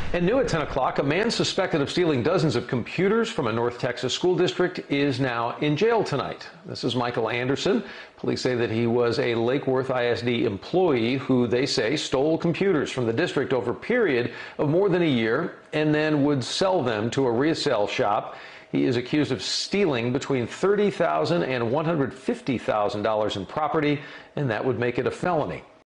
And new at 10 o'clock, a man suspected of stealing dozens of computers from a North Texas school district is now in jail tonight. This is Michael Anderson. Police say that he was a Lake Worth ISD employee who they say stole computers from the district over a period of more than a year and then would sell them to a resale shop. He is accused of stealing between $30,000 and $150,000 in property, and that would make it a felony.